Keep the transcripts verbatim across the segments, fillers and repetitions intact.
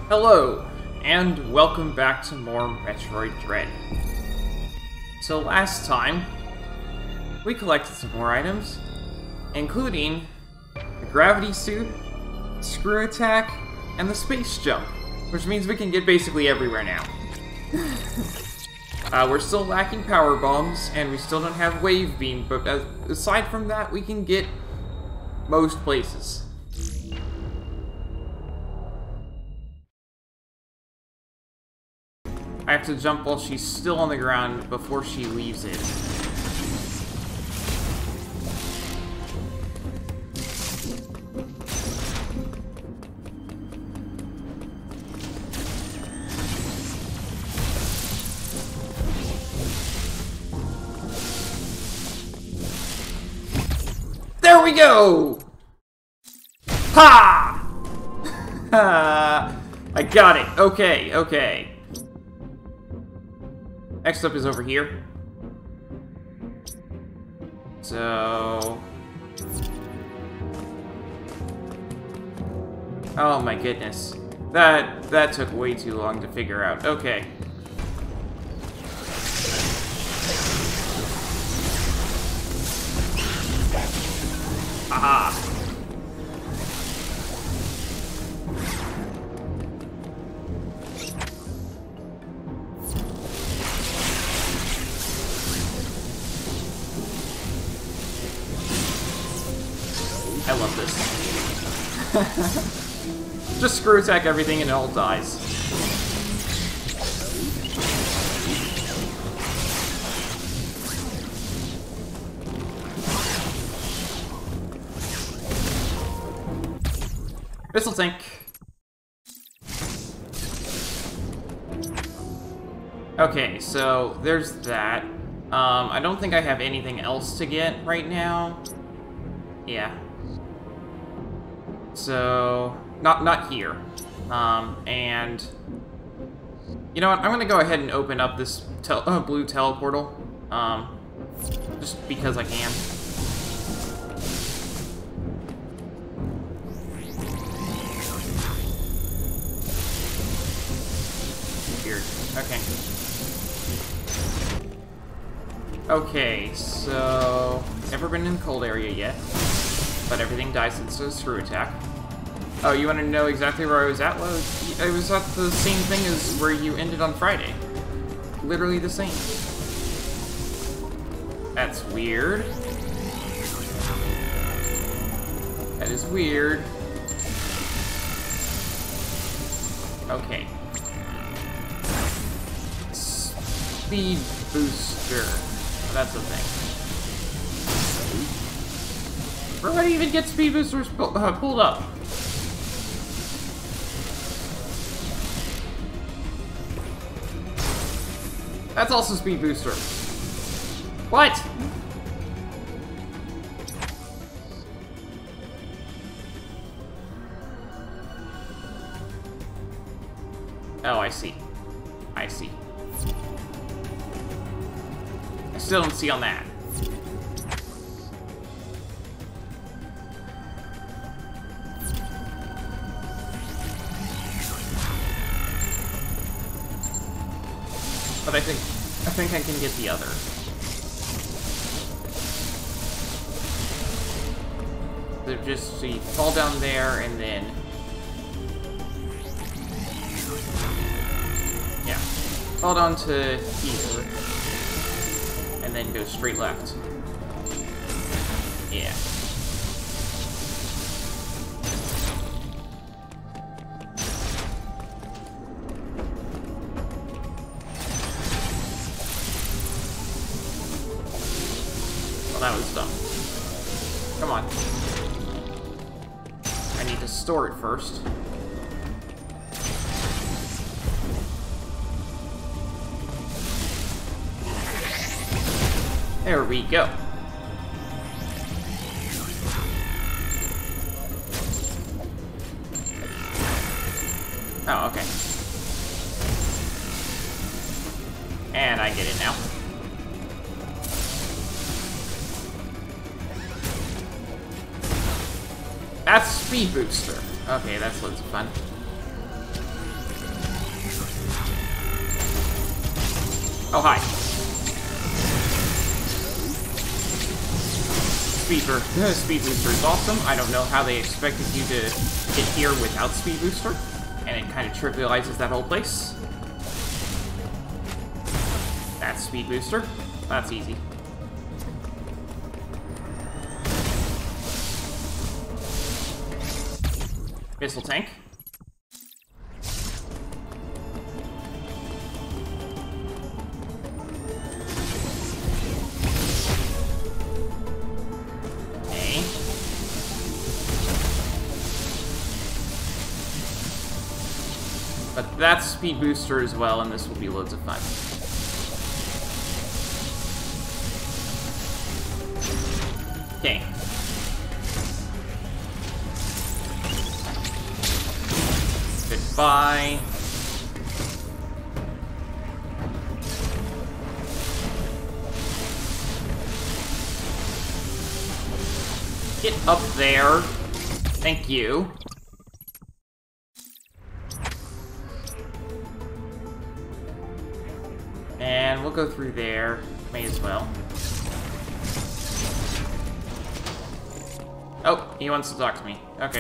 Hello, and welcome back to more Metroid Dread. So last time, we collected some more items, including the gravity suit, screw attack, and the space jump, which means we can get basically everywhere now. uh, we're still lacking power bombs, and we still don't have wave beam, but uh, aside from that, we can get most places. I have to jump while she's still on the ground before she leaves it. There we go! Ha! I got it. Okay, okay. Next up is over here. So... Oh my goodness. That, that took way too long to figure out. Okay. Aha! I love this. Just screw attack everything and it all dies. Missile tank. Okay, so there's that. Um, I don't think I have anything else to get right now. Yeah. So, not not here. Um, and... You know what, I'm gonna go ahead and open up this tel uh, blue teleportal. Um, just because I can. Weird. Okay. Okay, so... Never been in the cold area yet. But everything dies since the screw attack. Oh, you want to know exactly where I was at? Well, I was at the same thing as where you ended on Friday. Literally the same. That's weird. That is weird. Okay. Speed booster. That's the thing. Where would I even get speed boosters pu uh, pulled up? That's also speed booster. What? Oh, I see. I see. I still don't see on that. But I think I think I can get the other. They're just so you fall down there and then yeah, fall down to here and then go straight left. Yeah. That was dumb. Come on. I need to store it first. There we go. Oh, okay. And I get it now. That's speed booster. Okay, that's loads of fun. Oh, hi. Speed, booster. Speed booster is awesome. I don't know how they expected you to get here without speed booster, and it kind of trivializes that whole place. That's speed booster. That's easy. Missile tank. Okay. But that's speed booster as well, and this will be loads of fun. Okay. Goodbye. Get up there. Thank you. And we'll go through there. May as well. Oh, he wants to talk to me. Okay.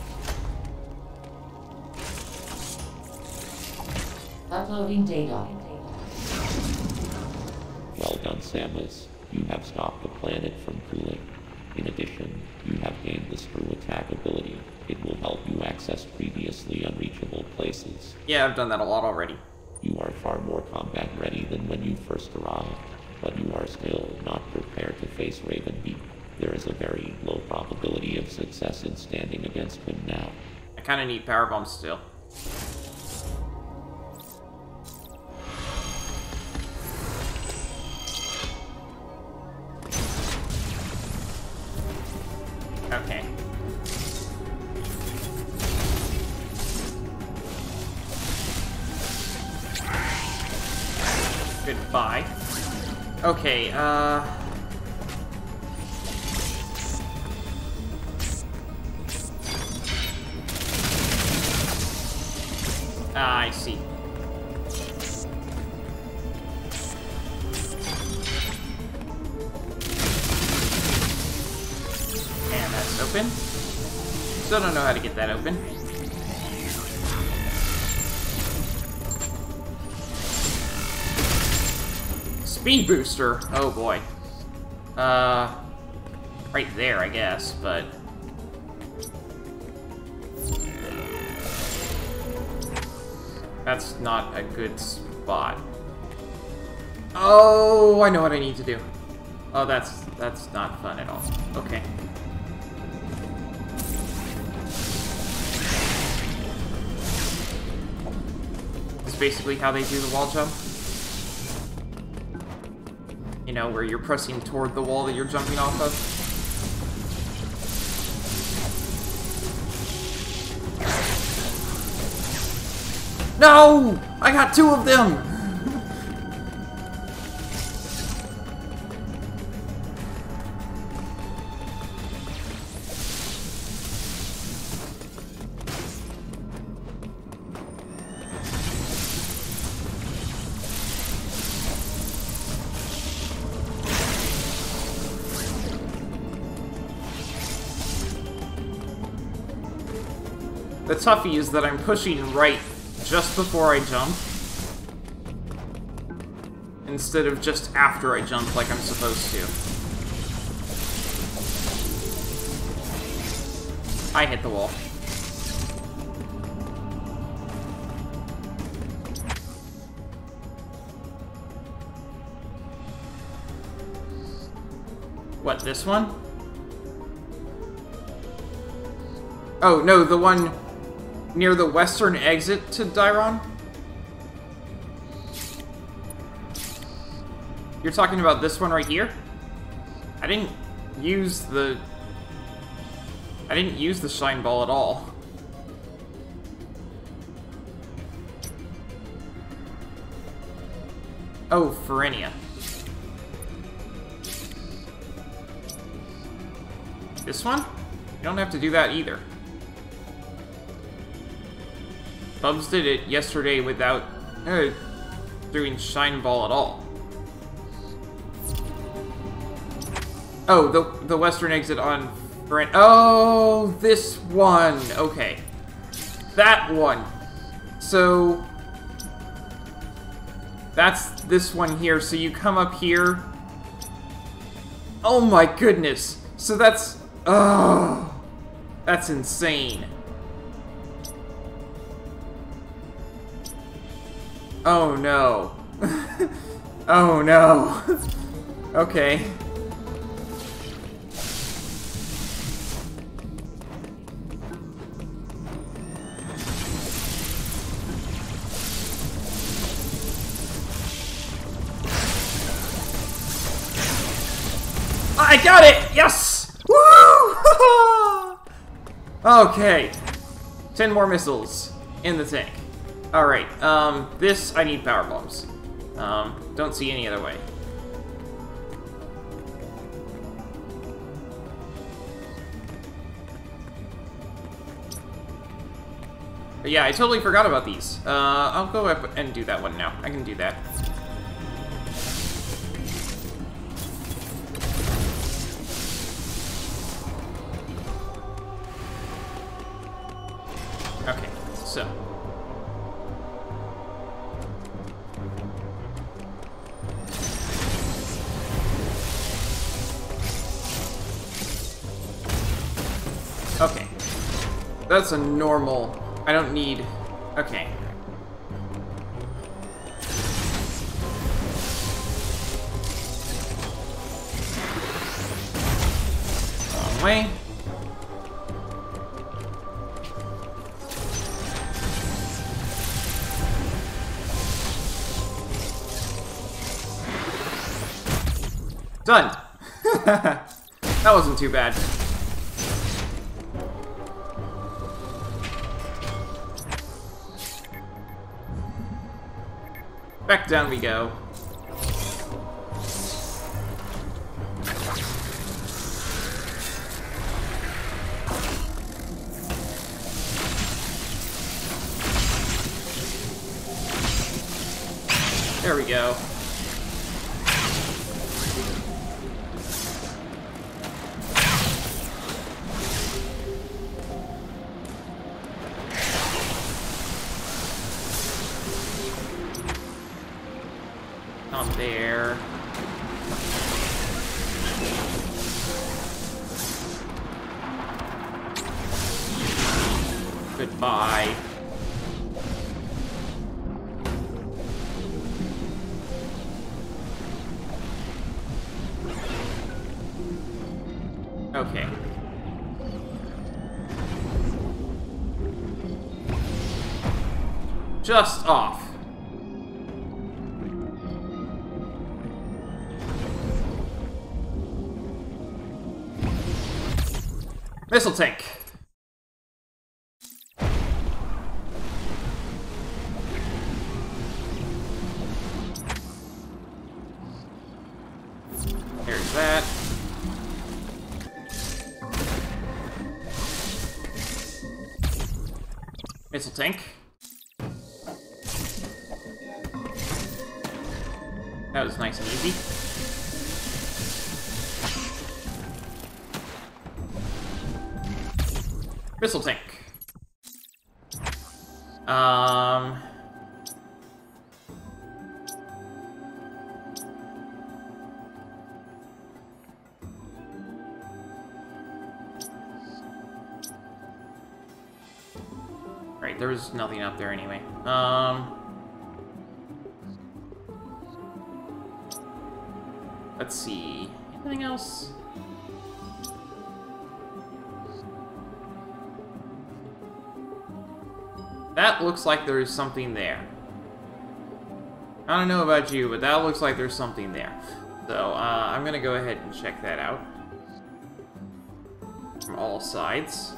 Uploading data. Well done, Samus. You have stopped the planet from cooling. In addition, you have gained the screw attack ability. It will help you access previously unreachable places. Yeah, I've done that a lot already. You are far more combat ready than when you first arrived, but you are still not prepared to face Raven Beak. There is a very low probability of success in standing against him now. I kind of need power bombs still. Okay. Goodbye. Okay, uh... Ah, I see. And that's open. Still don't know how to get that open. Speed booster! Oh boy. Uh, right there, I guess, but... That's not a good spot. Oh, I know what I need to do. Oh, that's that's not fun at all. Okay. It's basically how they do the wall jump. You know, where you're pressing toward the wall that you're jumping off of. No! I got two of them! The toughie is that I'm pushing right just before I jump, instead of just after I jump like I'm supposed to. I hit the wall. What, this one? Oh, no, the one near the western exit to Dairon? You're talking about this one right here? I didn't use the... I didn't use the shine ball at all. Oh, Ferenia. This one? You don't have to do that either. Bubs did it yesterday without uh, doing shine ball at all. Oh, the, the western exit on... Brent. Oh, this one. Okay. That one. So... That's this one here. So you come up here. Oh my goodness. So that's... Oh... That's insane. Oh no. Oh no. Okay. I got it! Yes! Woo! Okay. Ten more missiles in the tank. Alright, um, this, I need power bombs. Um, don't see any other way. But yeah, I totally forgot about these. Uh, I'll go up and do that one now. I can do that. Okay, so... Okay. That's a normal... I don't need... Okay. Wrong way. Done! That wasn't too bad. Back down we go. There we go. On there. Goodbye. Okay. Just off. Missile tank. There's that. Missile tank. That was nice and easy. Missile tank. Um... Right, there was nothing up there anyway. Um... Let's see. Anything else? That looks like there's something there. I don't know about you, but that looks like there's something there. So, uh, I'm gonna go ahead and check that out. From all sides.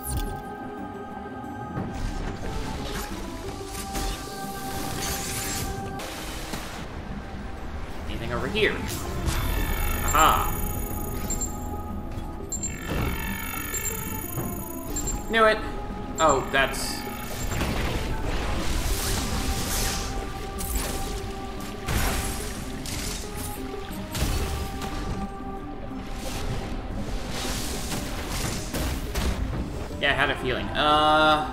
Anything over here? Aha! Knew it! Oh, that's... Yeah, I had a feeling. Uh...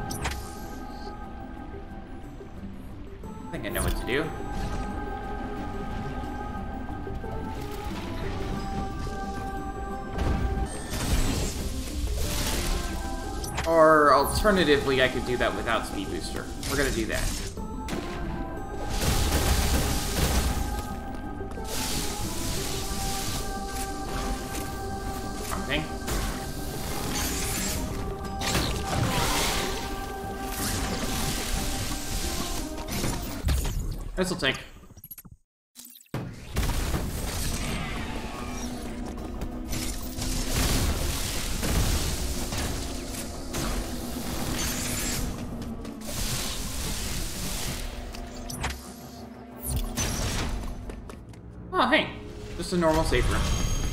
I think I know what to do. Or alternatively, I could do that without Speed Booster. We're gonna do that. Okay. This'll take. Oh, hey. Just a normal safe room.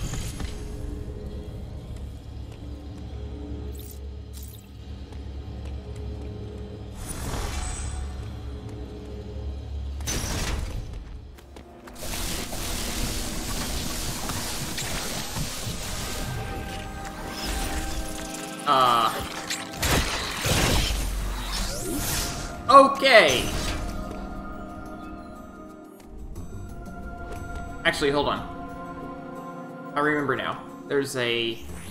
Uh... Okay! Actually, hold on. I remember now. There's a...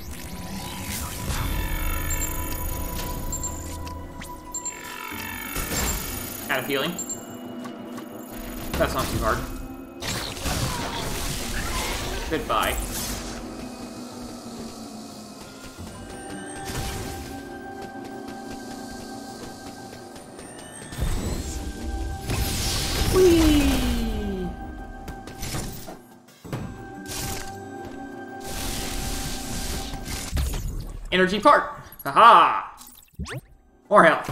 Had a feeling. That's not too hard. Goodbye. Whee! Energy part! Haha! More health.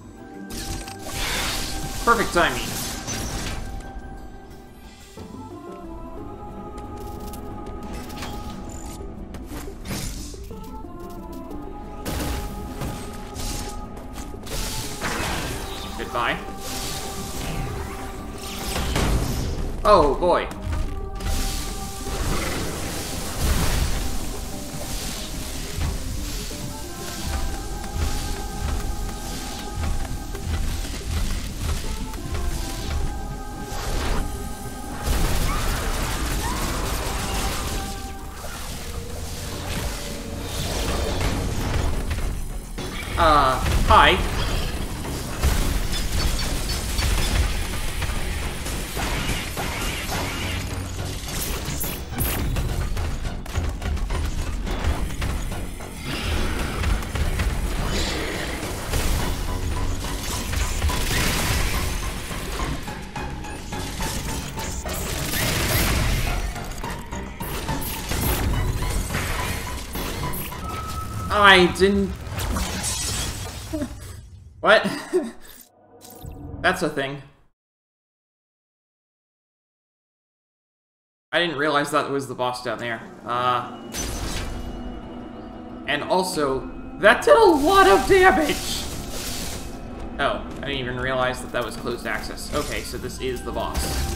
Perfect timing. Goodbye. Oh boy. Uh, hi. I didn't... What? That's a thing. I didn't realize that was the boss down there. Uh... And also, that did a lot of damage! Oh, I didn't even realize that that was closed access. Okay, so this is the boss.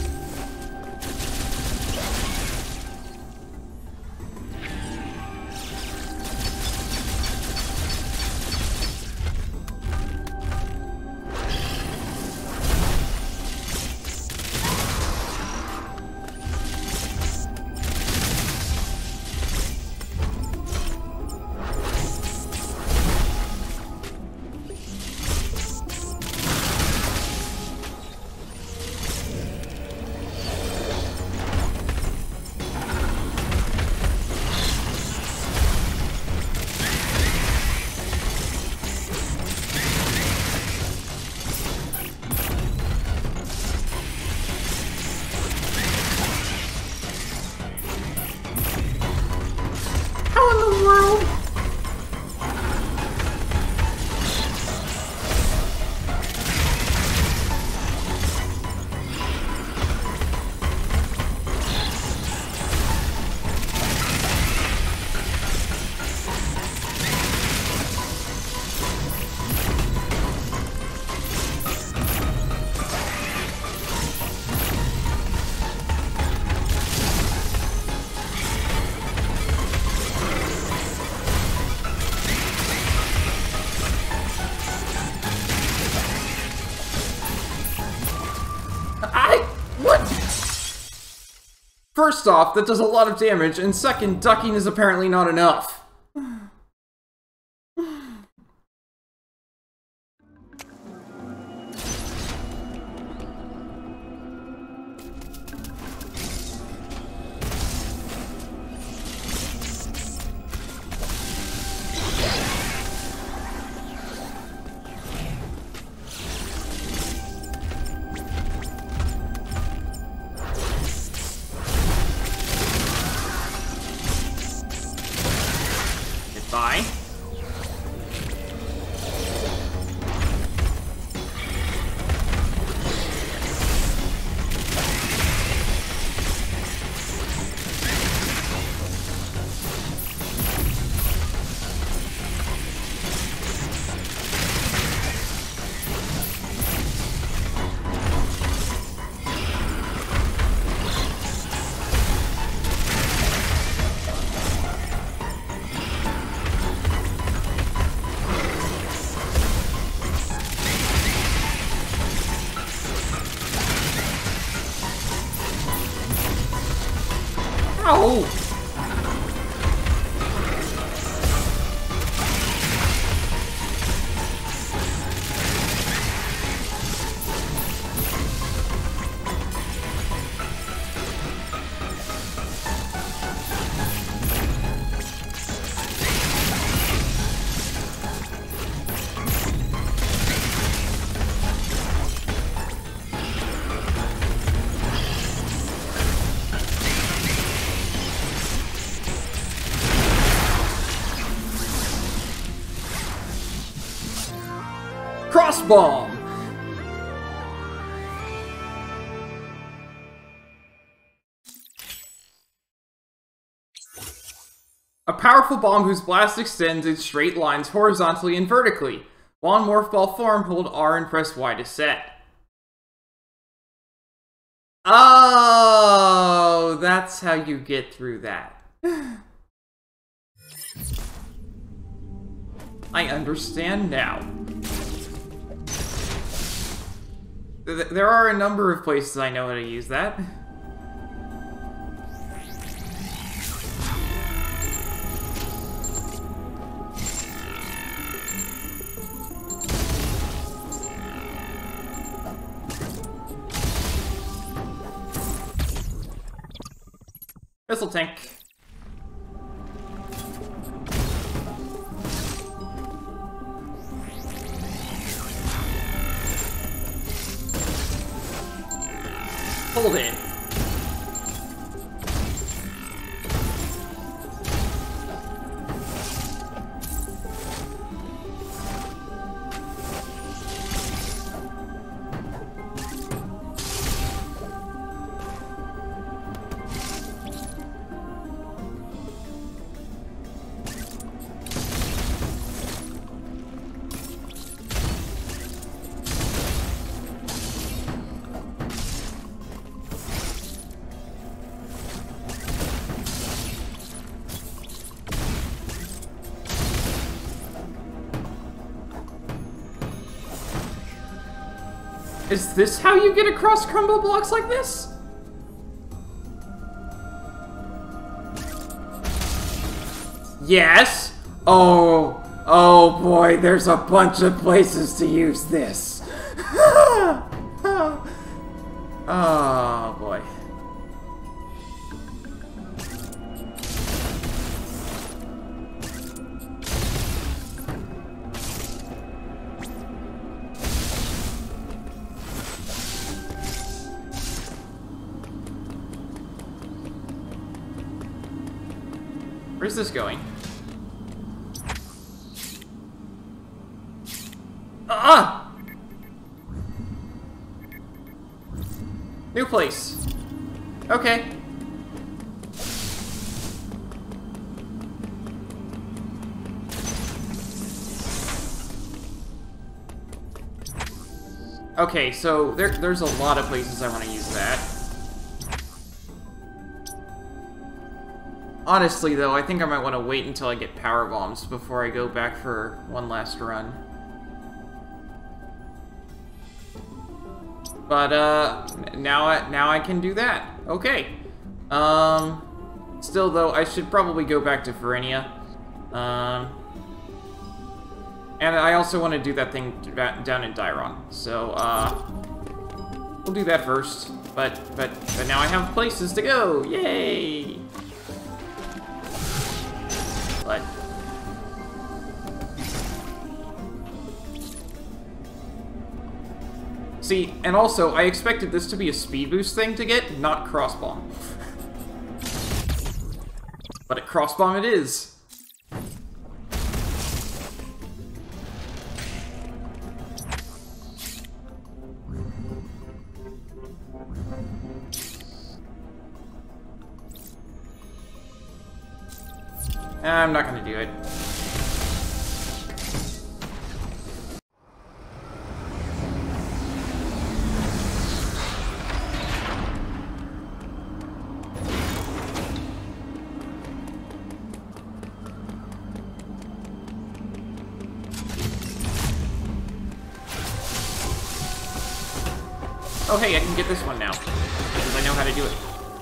First off, that does a lot of damage, and second, ducking is apparently not enough. Bye. Ow! Cross bomb! A powerful bomb whose blast extends in straight lines horizontally and vertically. While in Morph Ball form, hold R and press Y to set. Oh, that's how you get through that. I understand now. There are a number of places I know how to use that. Missile tank. Hold it. Is this how you get across crumble blocks like this? Yes? Oh, oh boy, there's a bunch of places to use this. Oh boy. Where's this going? Ah! New place. Okay. Okay, so there, there's a lot of places I want to use that. Honestly, though, I think I might want to wait until I get power bombs before I go back for one last run. But, uh, now I, now I can do that. Okay. Um, still, though, I should probably go back to Verinia. Um, and I also want to do that thing down in Dairon. So, uh, we'll do that first. But, but, but now I have places to go! Yay! But... See, and also, I expected this to be a speed boost thing to get, not crossbomb. But a crossbomb it is! I'm not gonna do it. Oh hey, I can get this one now, because I know how to do it.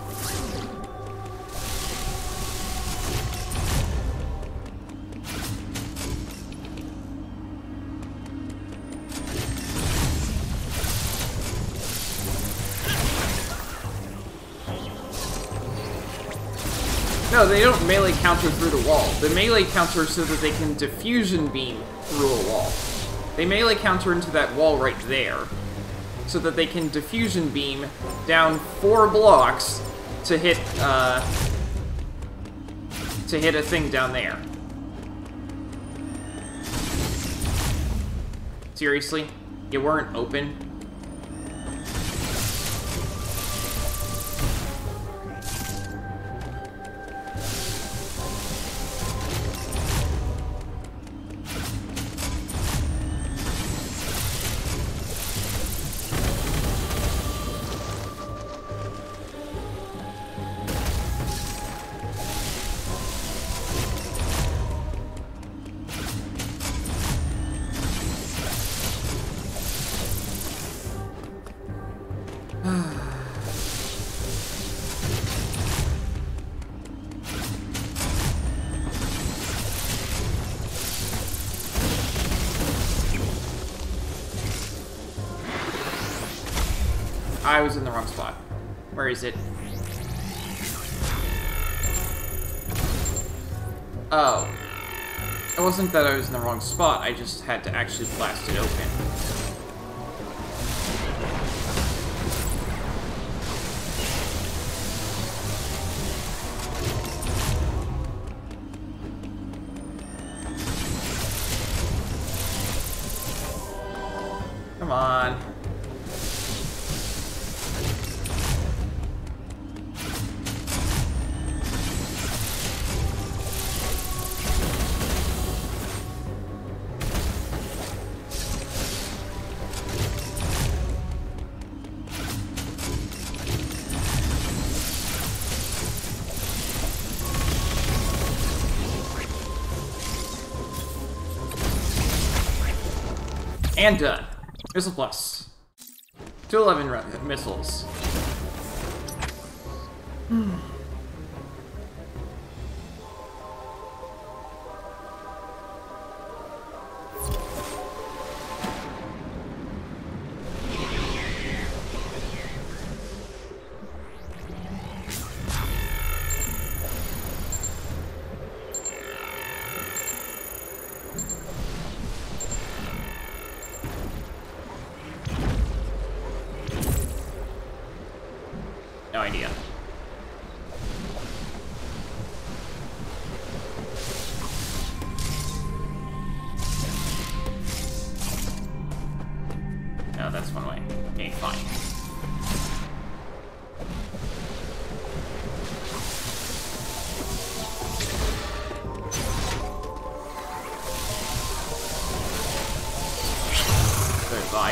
No, they don't melee counter through the wall. The melee counter so that they can diffusion beam through a wall. They melee counter into that wall right there, so that they can diffusion beam down four blocks to hit, uh, to hit a thing down there. Seriously? You weren't open? I was in the wrong spot. Where is it? Oh. It wasn't that I was in the wrong spot, I just had to actually blast it open. Come on. And done. Missile plus. two eleven missiles. Hmm. No idea. No, that's one way. Okay, fine. Goodbye.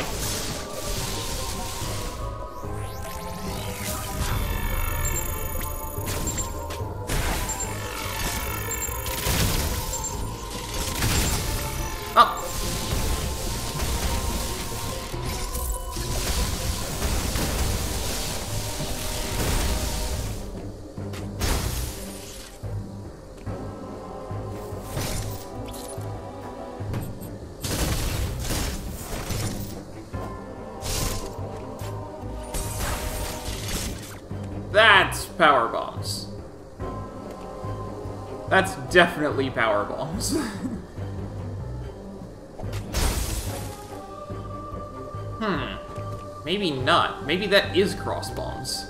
Oh. That's power bombs. That's definitely power bombs. Hmm. Maybe not. Maybe that is cross bombs.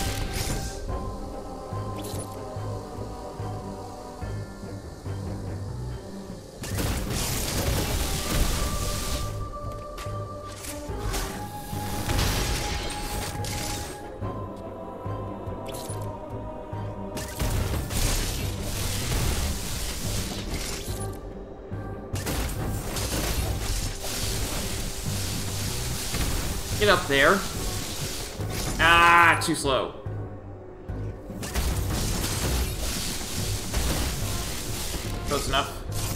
Get up there. Ah, too slow. Close enough.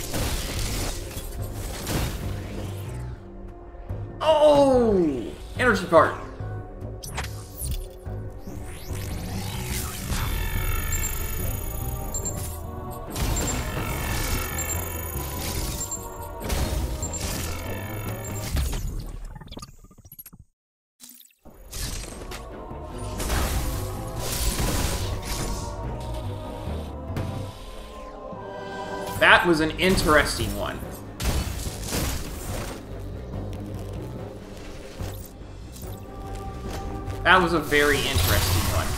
Oh! Energy part. That was an interesting one. That was a very interesting one.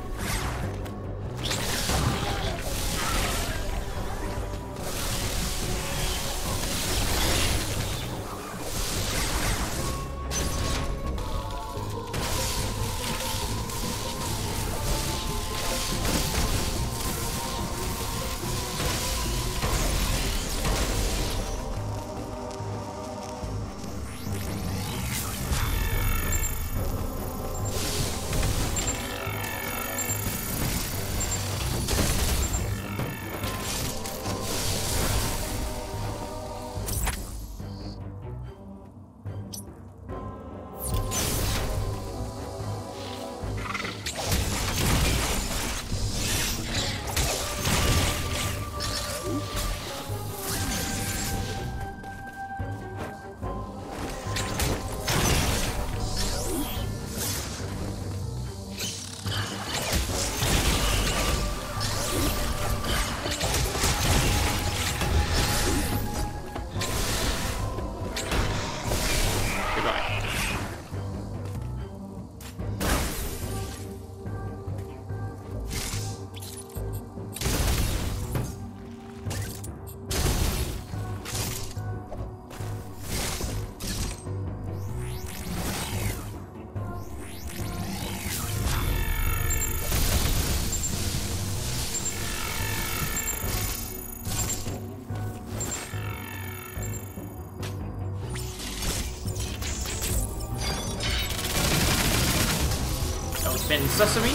Spin sesame.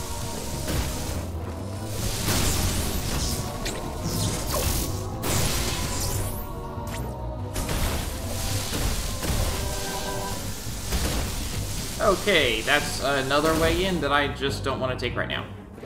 Okay, that's another way in that I just don't want to take right now.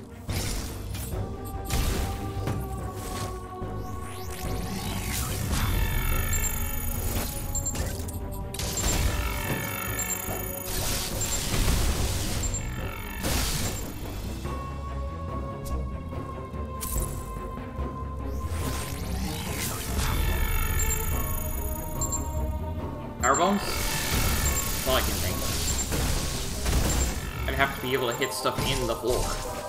Power bombs? That's all I can think. I'd have to be able to hit stuff in the floor.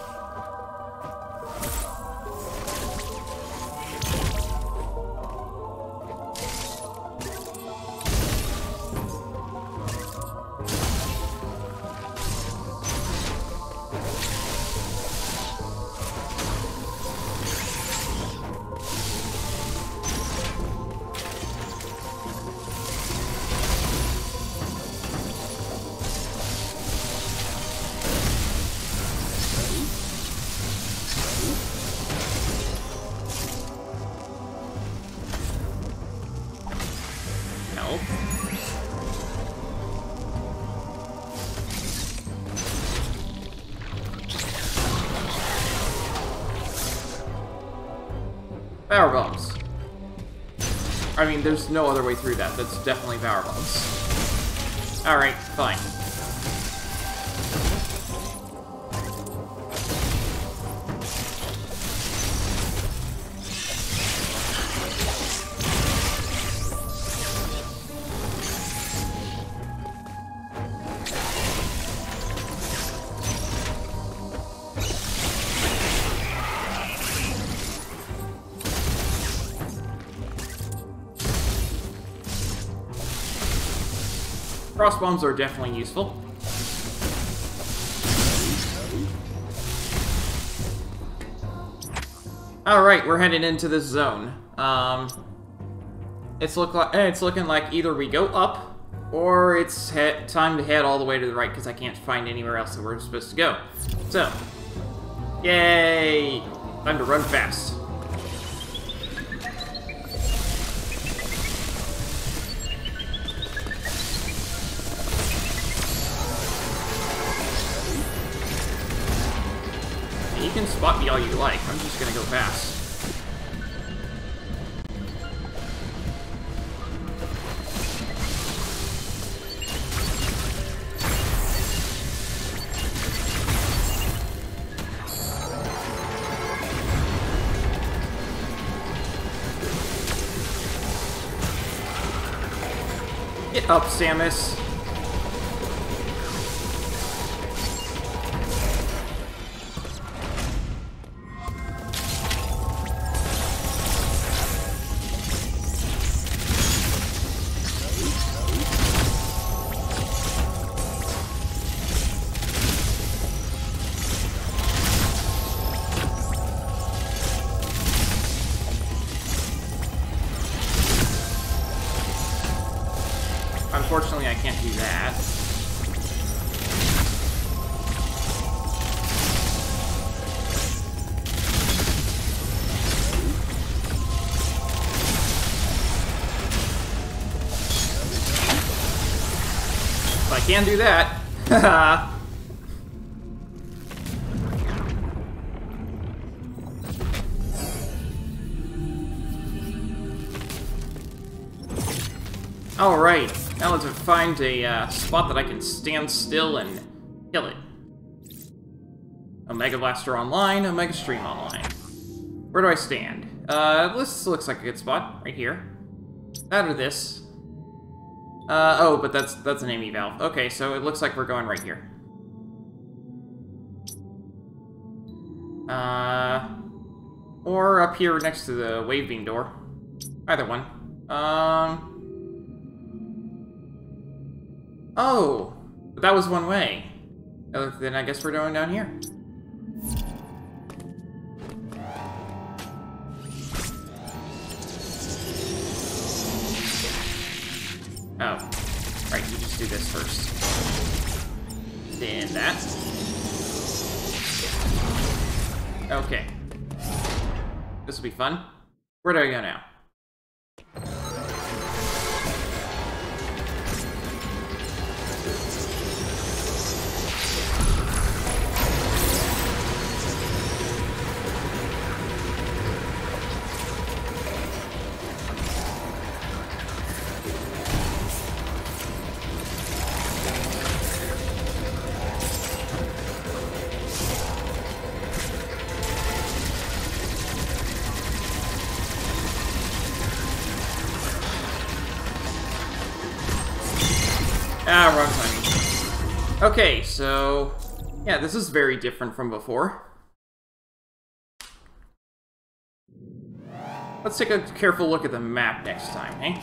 Power bombs. I mean, there's no other way through that. That's definitely power bombs. Alright, fine. Cross bombs are definitely useful. Alright, we're headed into this zone. Um, it's, look like, it's looking like either we go up, or it's time to head all the way to the right, because I can't find anywhere else that we're supposed to go. So, yay! Time to run fast. You can spot me all you like, I'm just gonna go fast. Get up, Samus. Unfortunately, I can't do that. But I can do that. Haha. Alright. Now let's find a uh, spot that I can stand still and kill it. Omega Blaster online, Omega Stream online. Where do I stand? Uh, this looks like a good spot, right here. That or this. Uh, oh, but that's that's an Amy valve. Okay, so it looks like we're going right here. Uh, or up here next to the wave beam door. Either one. Um... Oh, but that was one way. Uh, then I guess we're going down here. Oh, right, you just do this first. Then that. Okay. This will be fun. Where do I go now? Ah, wrong timing. Okay, so... yeah, this is very different from before. Let's take a careful look at the map next time, eh?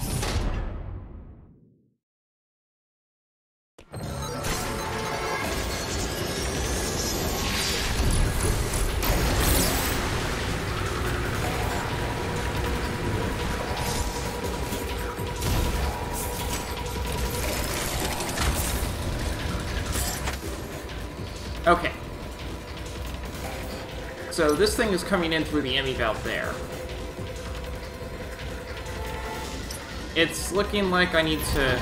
Okay. So this thing is coming in through the Emmy valve there. It's looking like I need to...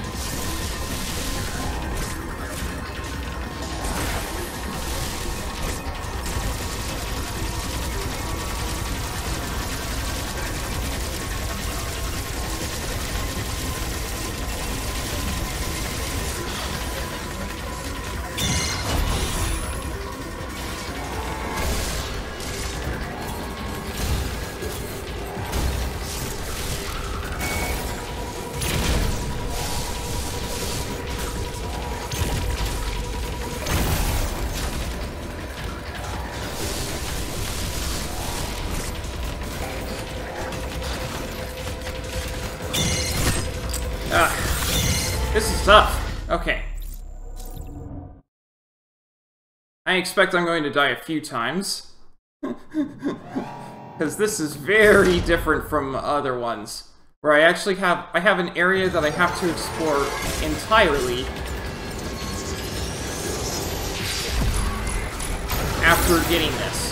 Ah, this is tough. Okay. I expect I'm going to die a few times. Because this is very different from other ones. Where I actually have... I have an area that I have to explore entirely. After getting this.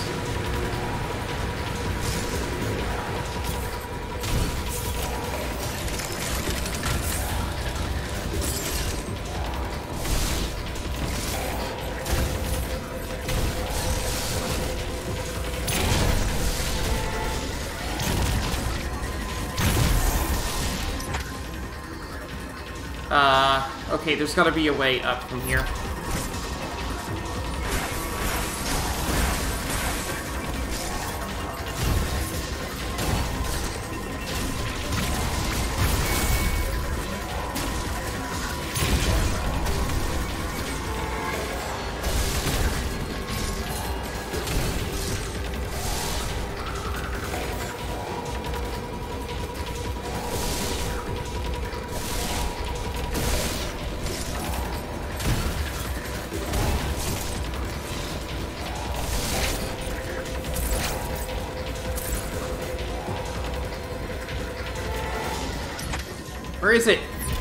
Uh, okay, there's gotta be a way up from here. Where is it?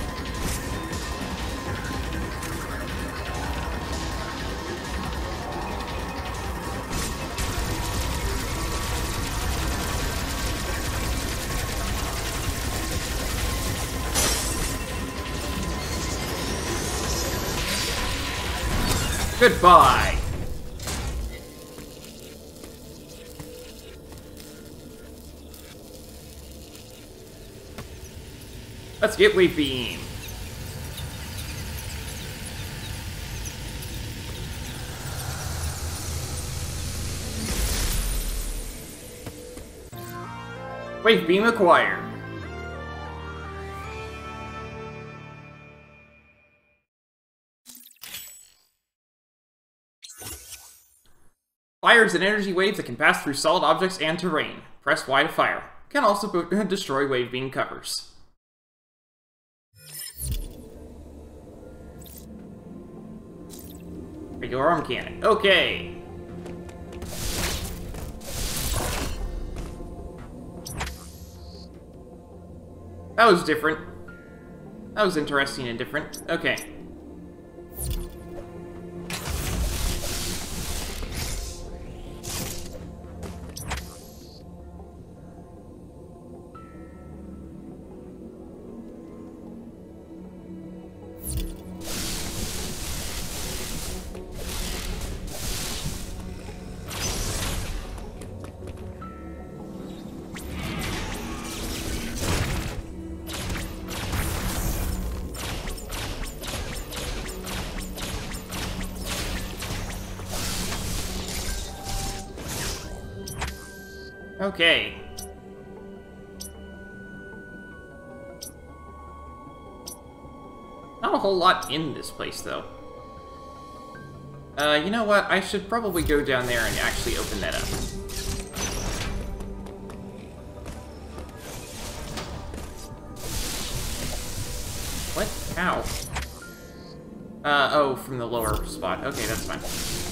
Goodbye. Let's get Wave Beam. Wave Beam acquired. Fire is an energy wave that can pass through solid objects and terrain. Press Y to fire. Can also destroy Wave Beam covers. Regular arm cannon. Okay. That was different. That was interesting and different. Okay. Okay. Not a whole lot in this place, though. Uh, you know what? I should probably go down there and actually open that up. What? How? Uh, oh, from the lower spot. Okay, that's fine.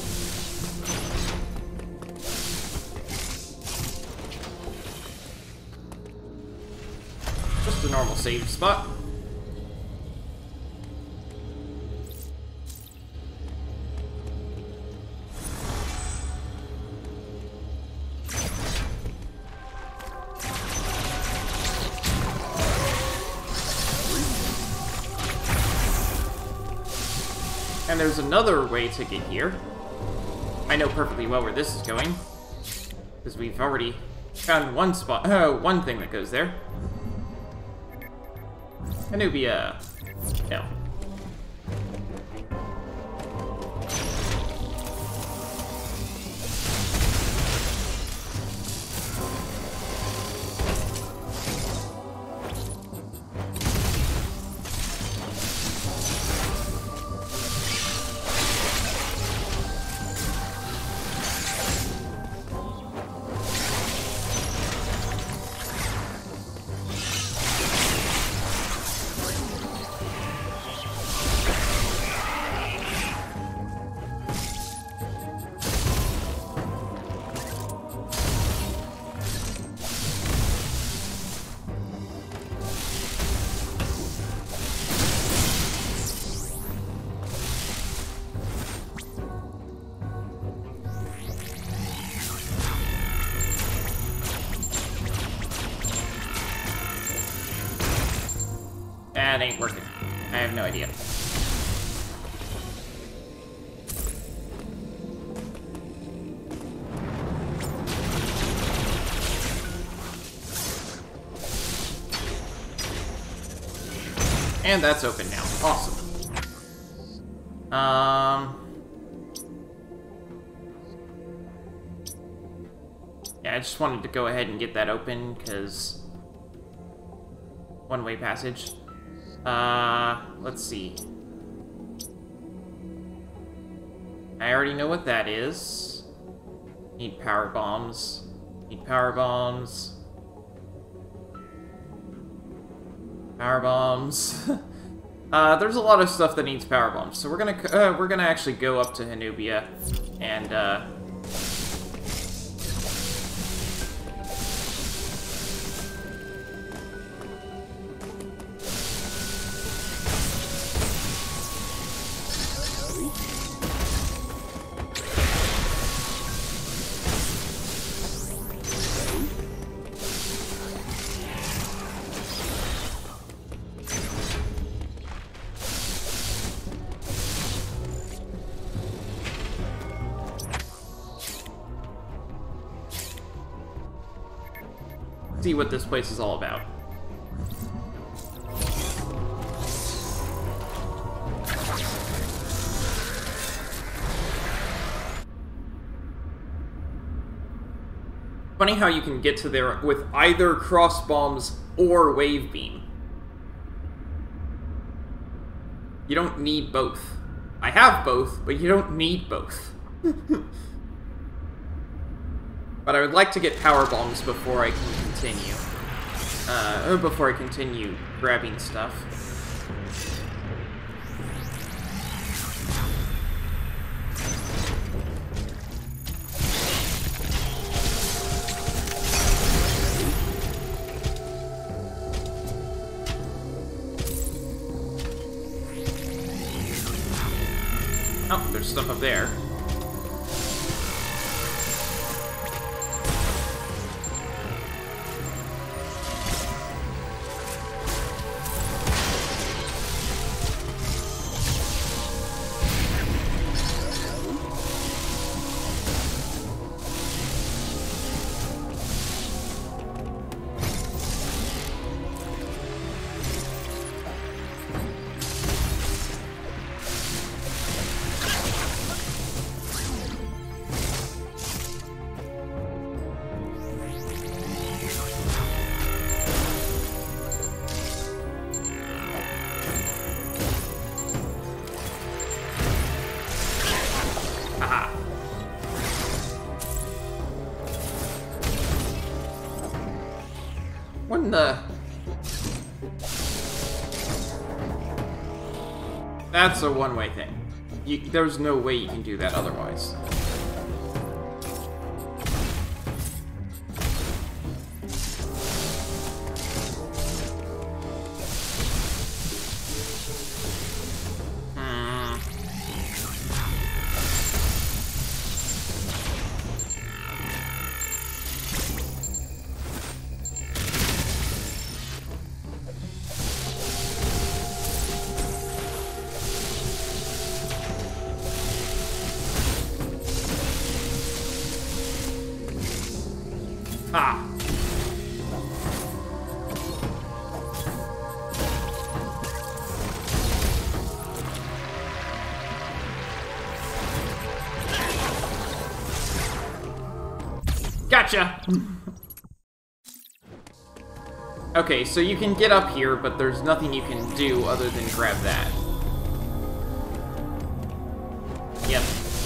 Just a normal save spot. And there's another way to get here. I know perfectly well where this is going, because we've already found one spot, oh, one thing that goes there. Anubia. No. That ain't working. I have no idea. And that's open now. Awesome. Um... Yeah, I just wanted to go ahead and get that open, because... One-way passage. Uh, let's see. I already know what that is. Need power bombs. Need power bombs. Power bombs. uh, there's a lot of stuff that needs power bombs, so we're gonna uh, we're gonna actually go up to Hanubia and uh, see what this place is all about. Funny how you can get to there with either cross bombs or wave beam. You don't need both. I have both, but you don't need both. But I would like to get power bombs before I can continue. Uh, before I continue grabbing stuff. Oh, there's stuff up there. When the... That's a one-way thing. You, there's no way you can do that otherwise. Ah. Gotcha! Okay, so you can get up here, but there's nothing you can do other than grab that. Yep.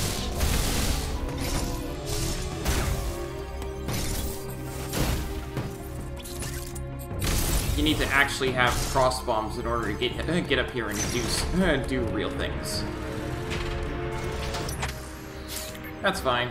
You need to actually have cross bombs in order to get uh, get up here and do uh, do real things. That's fine.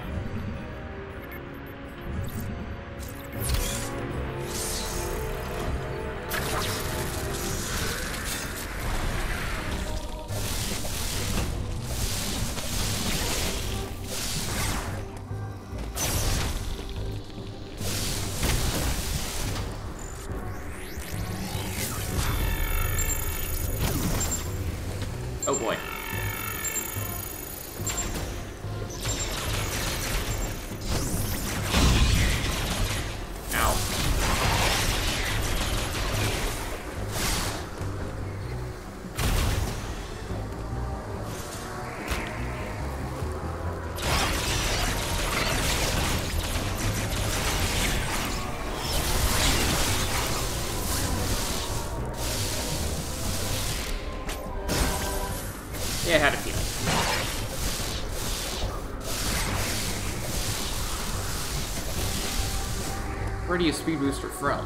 Where do you speed booster from?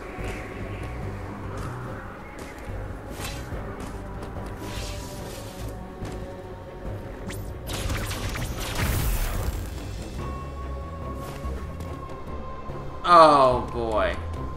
Oh boy.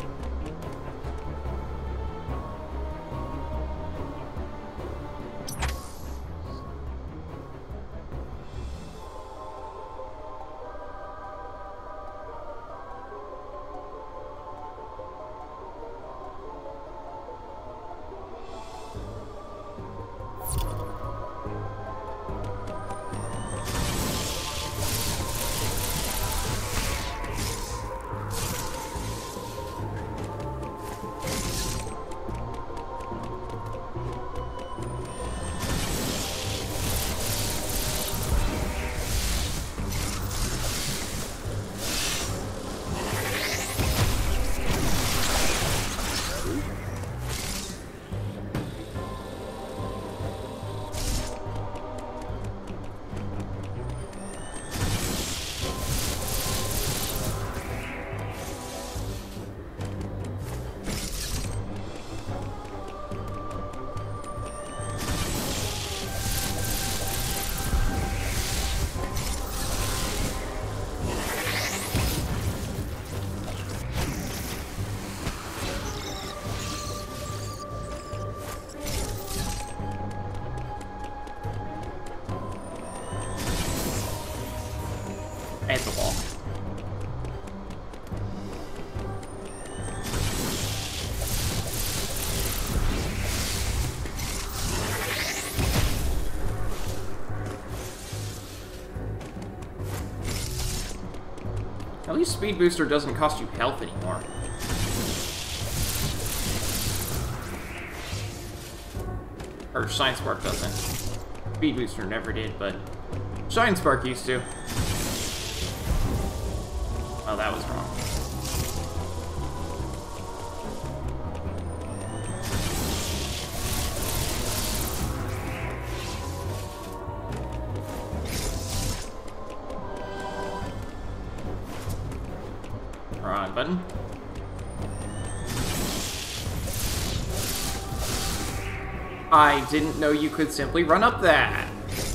At the wall. At least Speed Booster doesn't cost you health anymore. Or Shine Spark doesn't. Speed Booster never did, but Shine Spark used to. Oh, that was wrong. Wrong button. I didn't know you could simply run up that.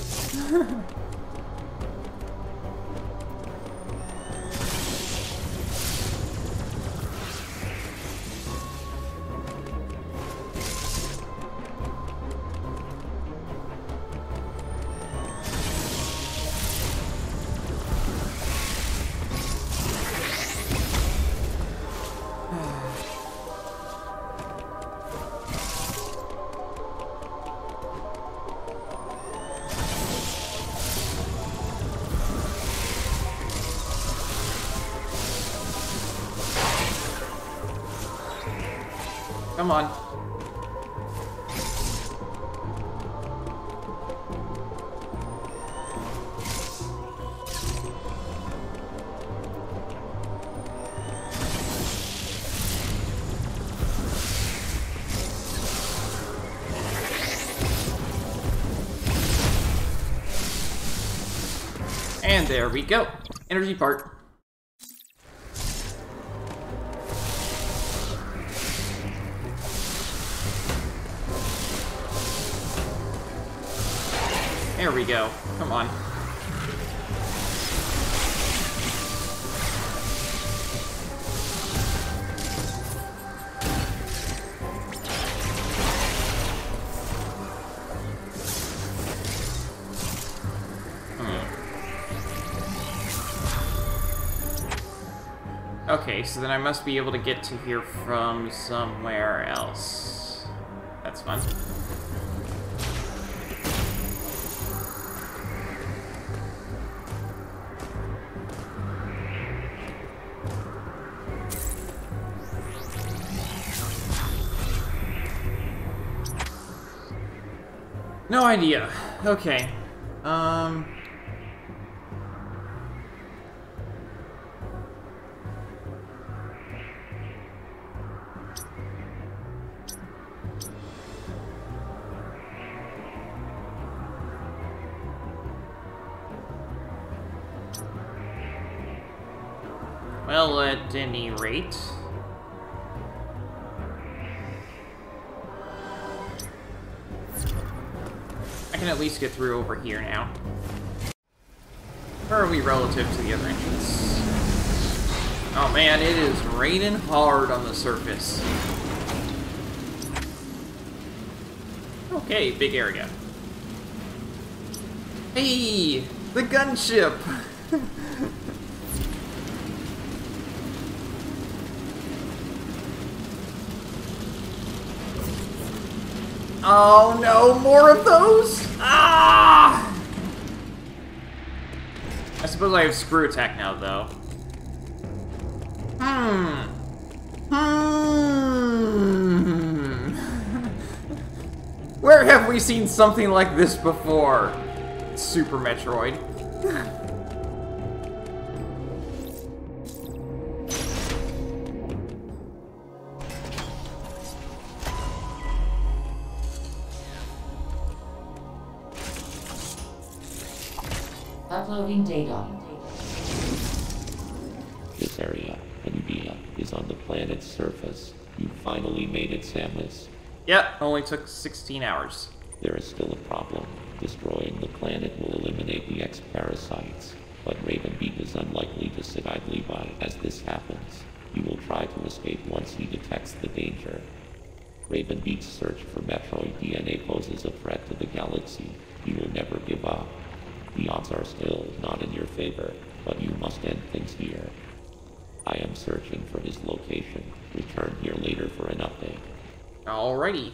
Come on. And there we go. Energy part. There we go. Come on. Okay, so then I must be able to get to here from somewhere else. That's fun. No idea. Okay. Um... Well, at any rate... I can at least get through over here now. Where are we relative to the other entrance? Oh man, it is raining hard on the surface. Okay, big area. Hey! The gunship! Oh no, more of those? Ah! I suppose I have screw attack now, though. Hmm. Hmm. Where have we seen something like this before? Super Metroid. Uploading data. This area, Nubia, is on the planet's surface. You finally made it, Samus. Yep, only took sixteen hours. There is still a problem. Destroying the planet will eliminate the X-parasites, but Ravenbeak is unlikely to sit idly by as this happens. He will try to escape once he detects the danger. Ravenbeak's search for Metroid D N A poses a threat to the galaxy. He will never give up. The odds are still not in your favor, but you must end things here. I am searching for his location. Return here later for an update. Alrighty.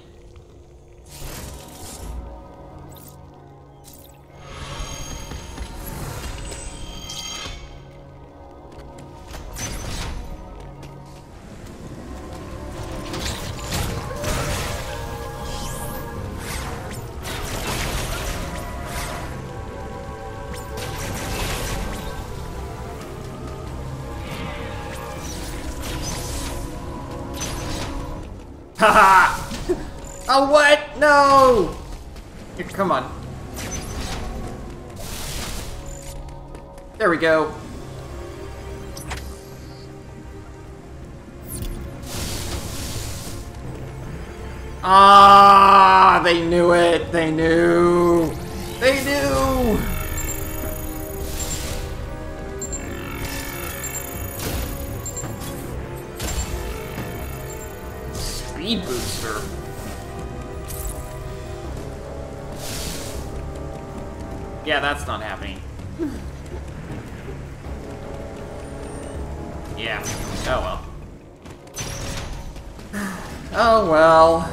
Haha! Oh, what? No! Here, come on. There we go. Ah, they knew it. They knew. They knew. Speed booster. Yeah, that's not happening. Yeah. Oh well. Oh well.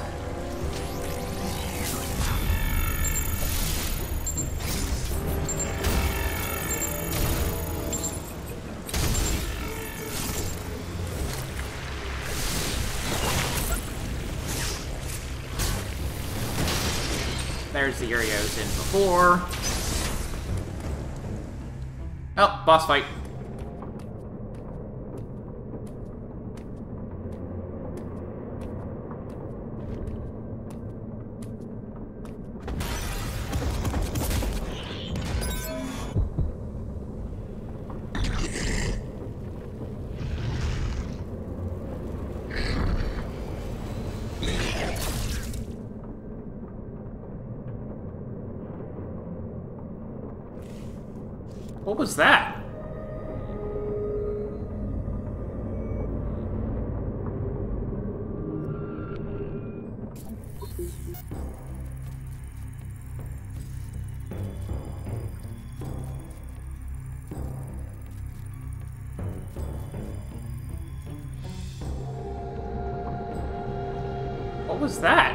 There's the area I was in before. Oh, boss fight. What was that? What was that?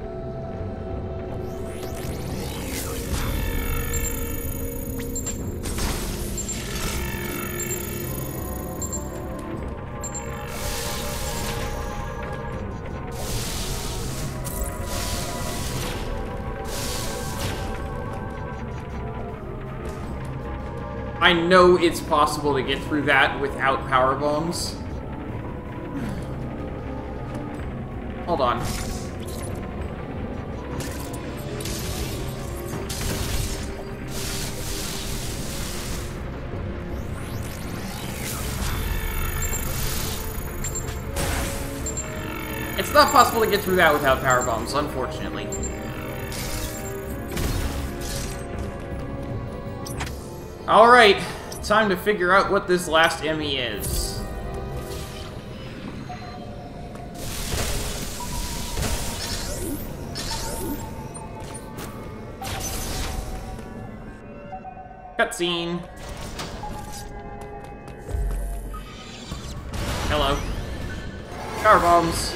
I know it's possible to get through that without power bombs. Hold on. It's not possible to get through that without power bombs, unfortunately. Alright, time to figure out what this last Emmy is. Cutscene. Hello. Power bombs.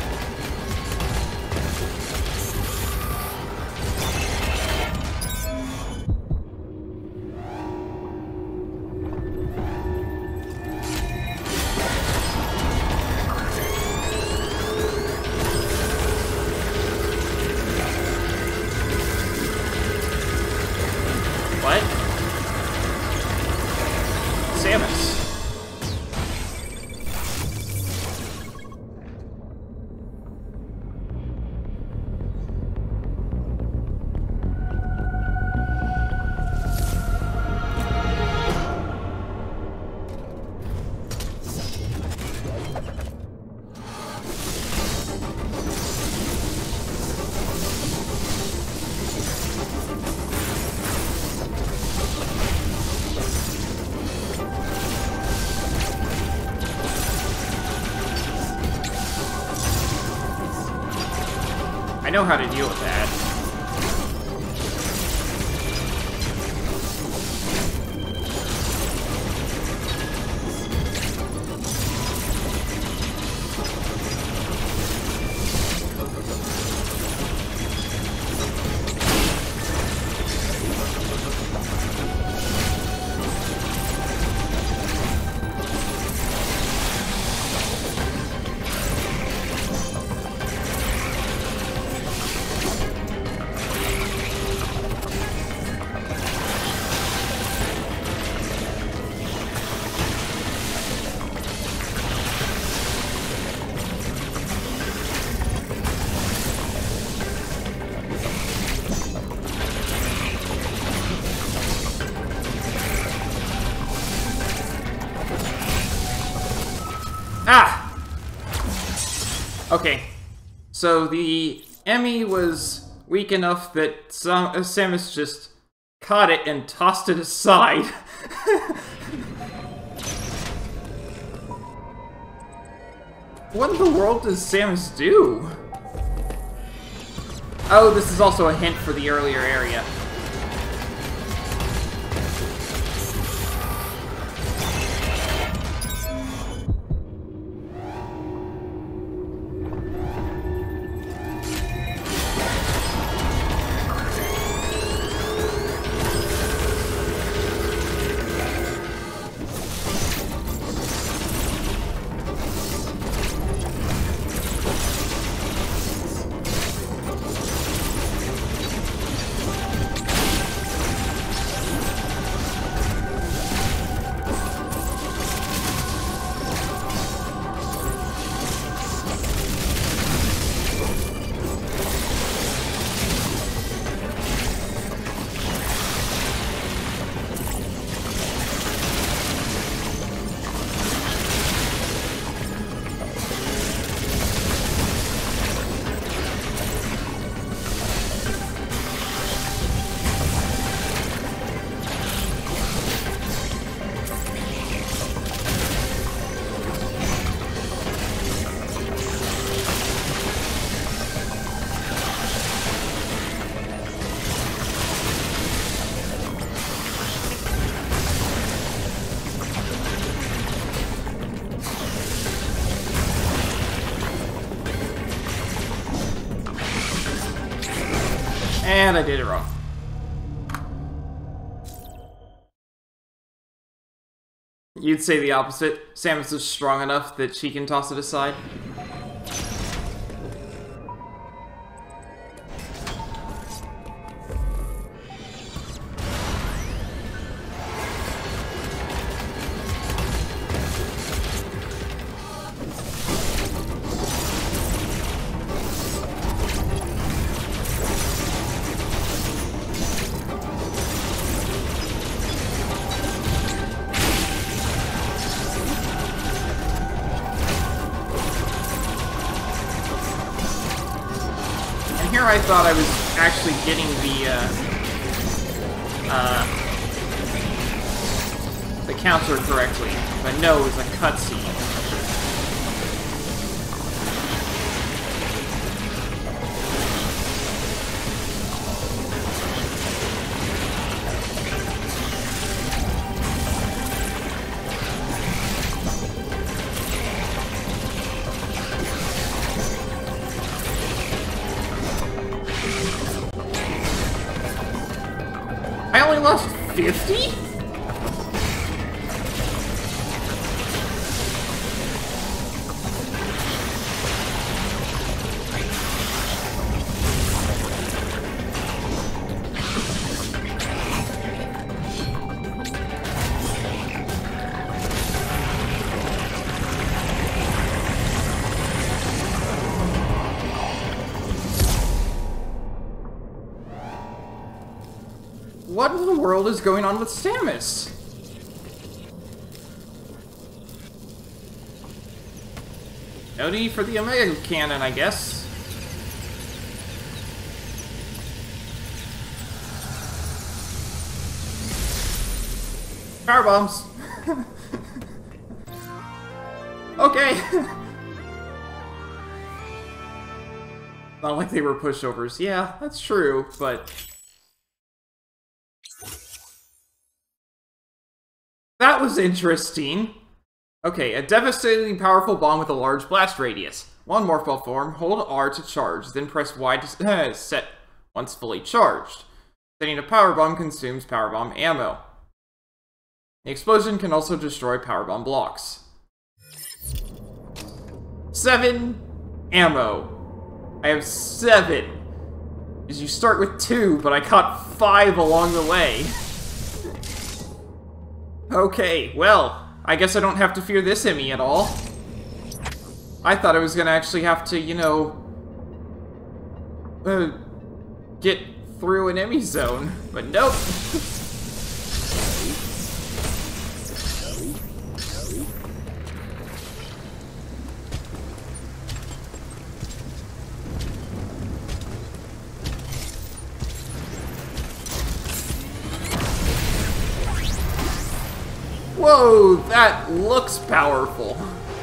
What? Samus. I know how to deal with that. Ah! Okay. So the Emmy was weak enough that Sam uh, Samus just caught it and tossed it aside. What in the world does Samus do? Oh, this is also a hint for the earlier area. And I did it wrong. You'd say the opposite. Samus is strong enough that she can toss it aside. I thought I was actually getting the, uh, uh, the counter correctly, but no, it was a cutscene. I only lost fifty? What in the world is going on with Samus? No need for the Omega Cannon, I guess. Power bombs. Okay. Not like they were pushovers. Yeah, that's true, but... that was interesting. Okay, a devastatingly powerful bomb with a large blast radius. One morph ball form, hold R to charge, then press Y to uh, set once fully charged. Setting a power bomb consumes power bomb ammo. The explosion can also destroy power bomb blocks. Seven ammo. I have seven. Because you start with two, but I caught five along the way. Okay, well, I guess I don't have to fear this Emmy at all. I thought I was gonna actually have to, you know, uh, get through an Emmy zone, but nope. Whoa, that looks powerful.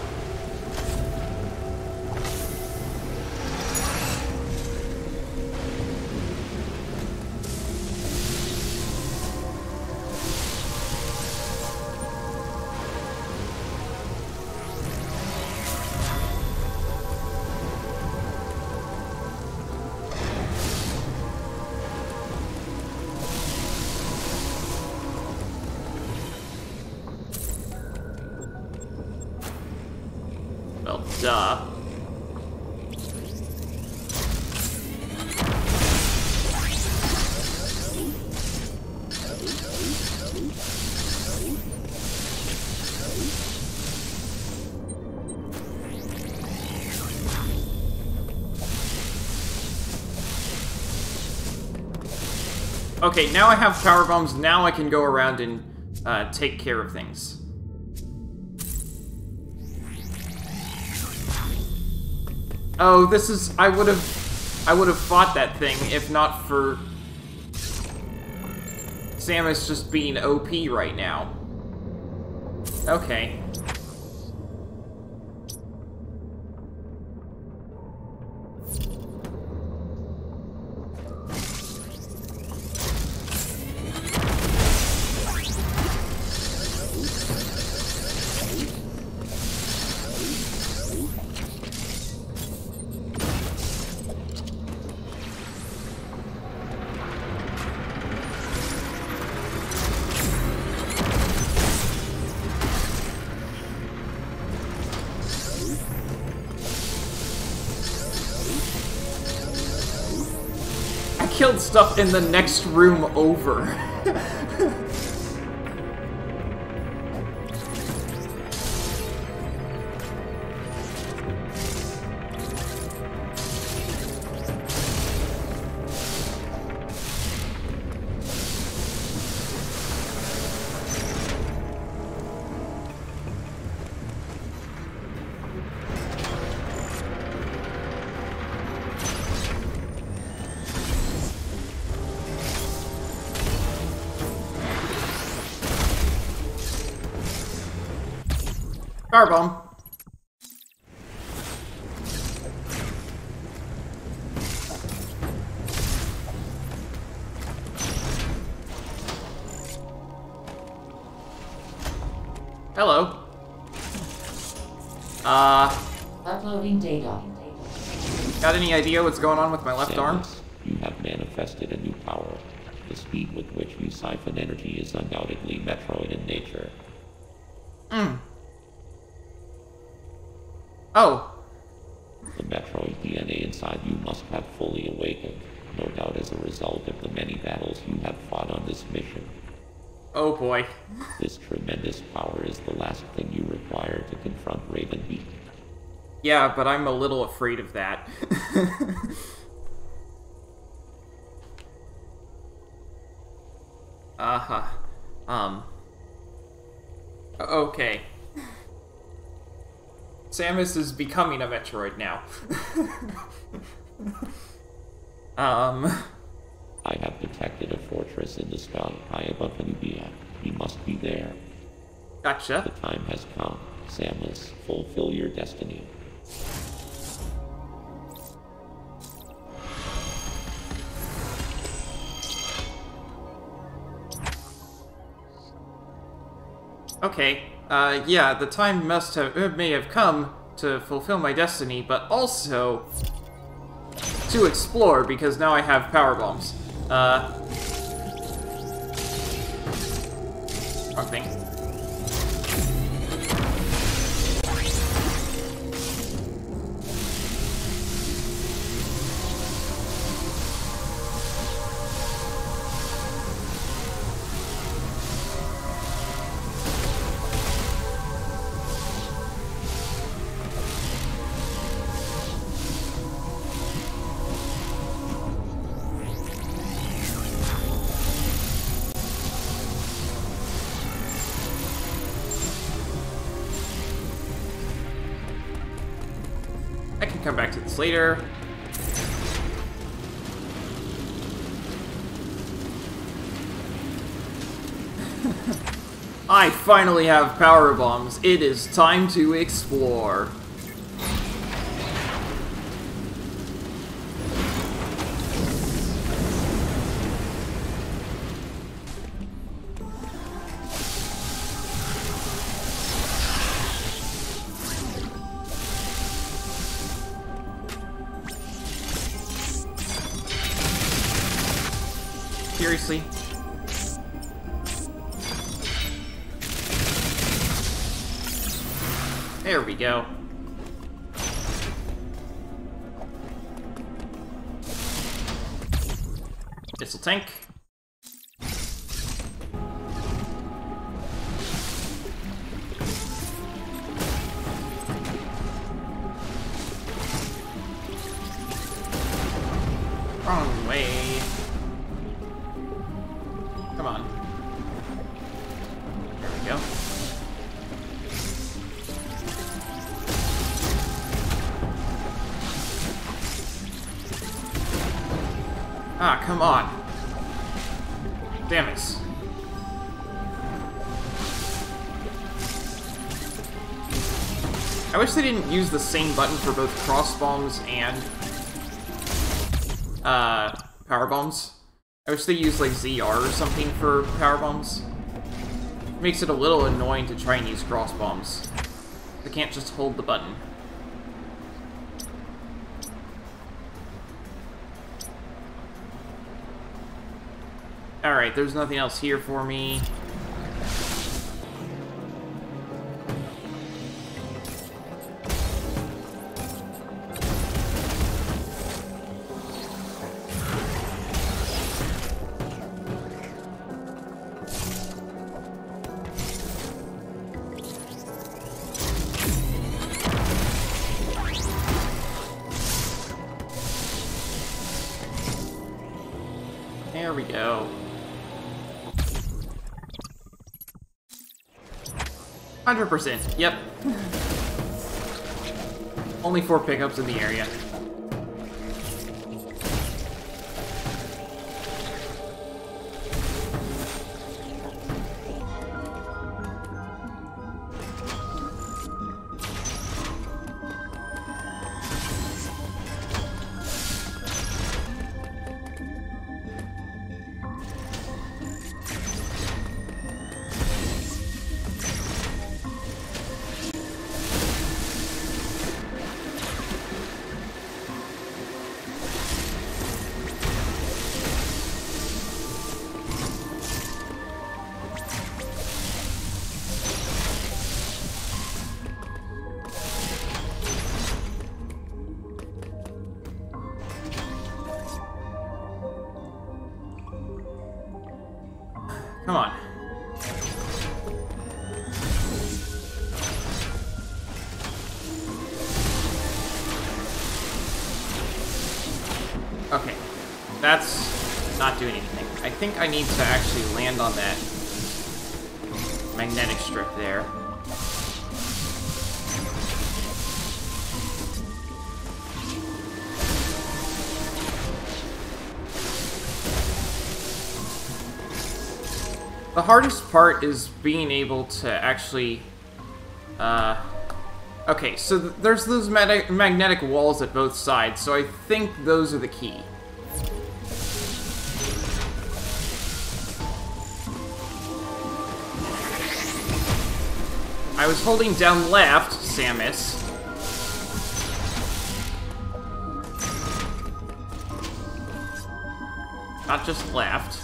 Well, duh. Okay, now I have power bombs, now I can go around and uh, take care of things. Oh, this is... I would have... I would have fought that thing if not for... Samus just being O P right now. Okay. Killed stuff in the next room over. Power bomb. Hello. Uh... Uploading data. Got any idea what's going on with my left Samus, arm? you have manifested a new power. The speed with which you siphon energy is undoubtedly Metroid in nature. Hmm. Oh. The Metroid D N A inside you must have fully awakened, no doubt as a result of the many battles you have fought on this mission. Oh boy. This tremendous power is the last thing you require to confront Raven Beak. Yeah, but I'm a little afraid of that. Uh-huh. Um. Okay. Samus is becoming a Metroid now. um. I have detected a fortress in the sky high above Nubia. You must be there. Gotcha. The time has come. Samus, fulfill your destiny. Okay, uh, yeah, the time must have, uh, may have come to fulfill my destiny, but also to explore, because now I have power bombs. Uh... Wrong thing. I can come back to this later. I finally have power bombs. It is time to explore. Seriously? There we go. Missile tank. Wrong way. Come on. There we go. Ah, come on. Damn it. I wish they didn't use the same button for both cross bombs and uh, power bombs. I wish they used like Z R or something for power bombs. Makes it a little annoying to try and use cross bombs. They can't just hold the button. Alright, there's nothing else here for me. There we go. one hundred percent, yep. Only four pickups in the area. that's not doing anything. I think I need to actually land on that magnetic strip there. The hardest part is being able to actually, uh, okay, so th there's those mag magnetic walls at both sides, so I think those are the key. I was holding down left, Samus. Not just left.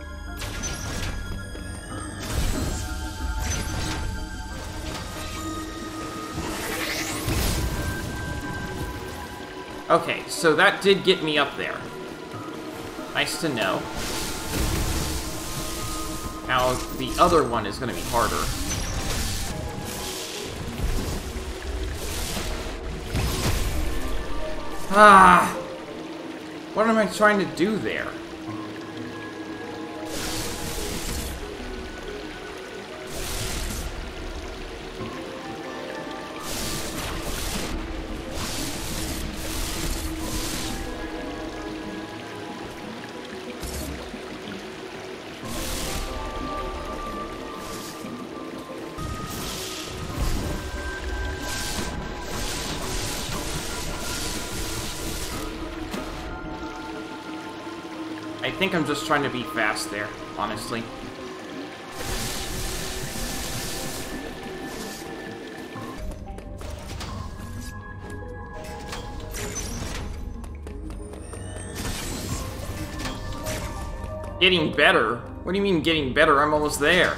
Okay, so that did get me up there. Nice to know. Now, the other one is going to be harder. Ah! What am I trying to do there? I think I'm just trying to be fast there, honestly. Getting better? What do you mean getting better? I'm almost there.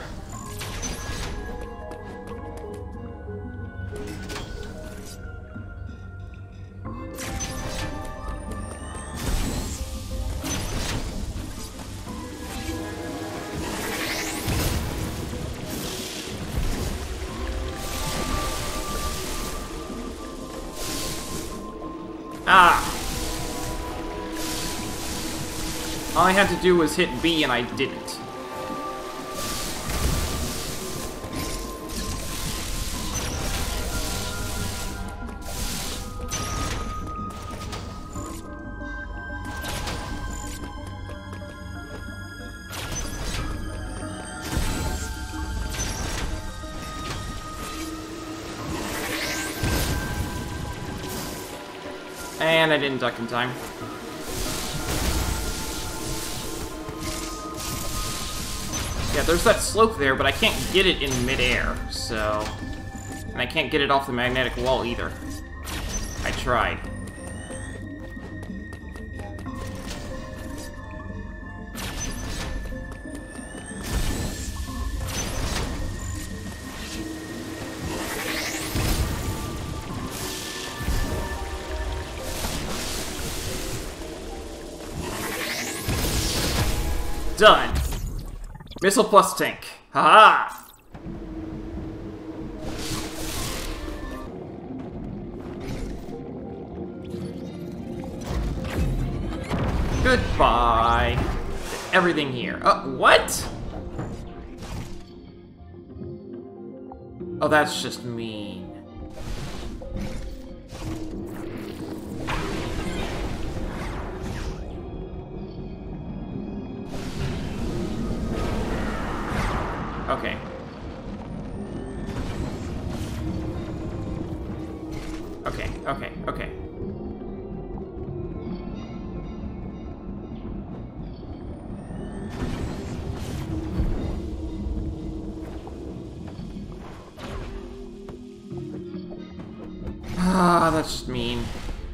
Ah! All I had to do was hit B and I didn't. And I didn't duck in time. Yeah, there's that slope there, but I can't get it in midair, so... And I can't get it off the magnetic wall either. I tried. Done. Missile plus tank. Haha! Goodbye. Everything here. Uh, what? Oh, that's just mean. Okay. Okay, okay, okay. Ah, that's just mean.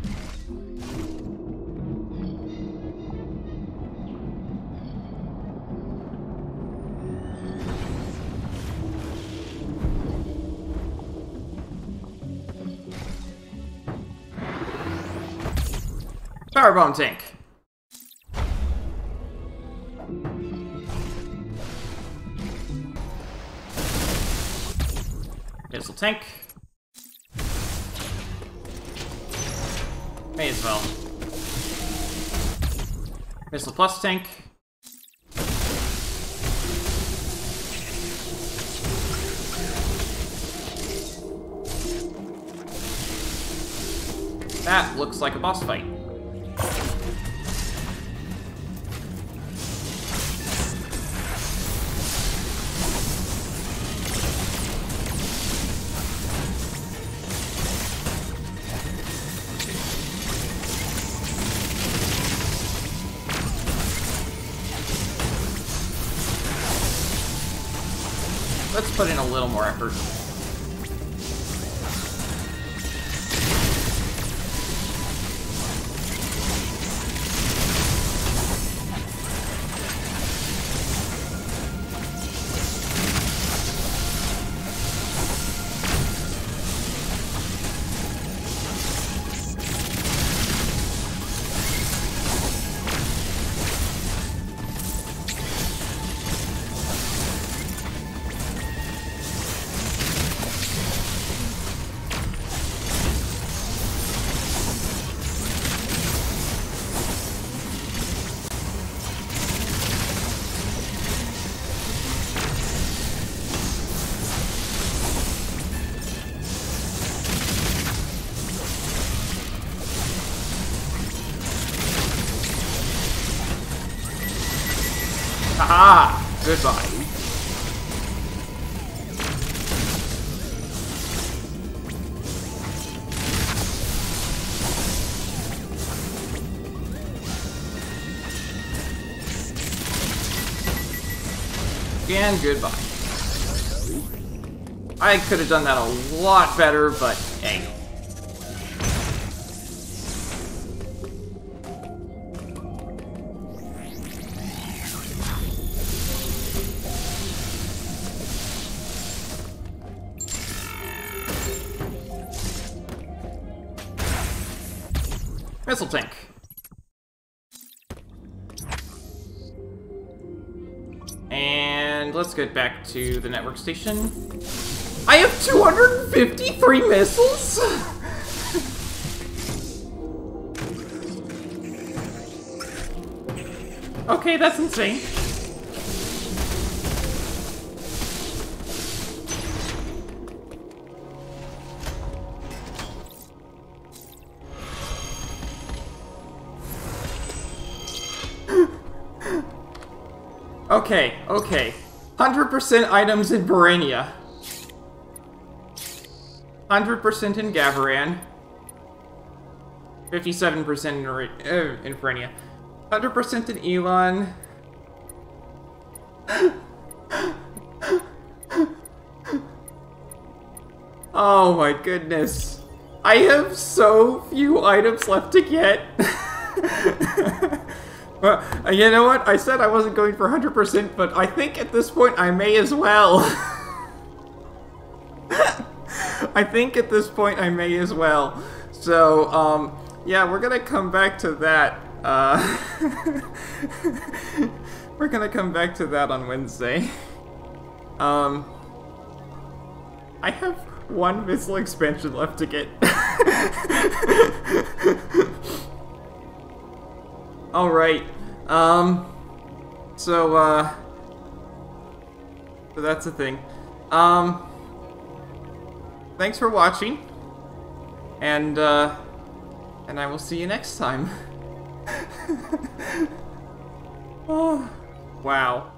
Power bomb tank. Missile tank. May as well. Missile plus tank. That looks like a boss fight. Let's put in a little more effort. Haha! Goodbye. And goodbye. I could have done that a lot better, but hey. Missile tank. And let's get back to the network station. I have two hundred fifty-three missiles? Okay, that's insane. Okay, okay. one hundred percent items in Barania. one hundred percent in Gavaran. fifty-seven percent in, uh, in Barania. one hundred percent in Elon. Oh my goodness. I have so few items left to get. Well, uh, you know what? I said I wasn't going for one hundred percent, but I think at this point I may as well. I think at this point I may as well. So, um, yeah, we're gonna come back to that. Uh, we're gonna come back to that on Wednesday. Um, I have one missile expansion left to get. Alright, um, so, uh, so that's the thing. Um, thanks for watching, and, uh, and I will see you next time. Oh, wow.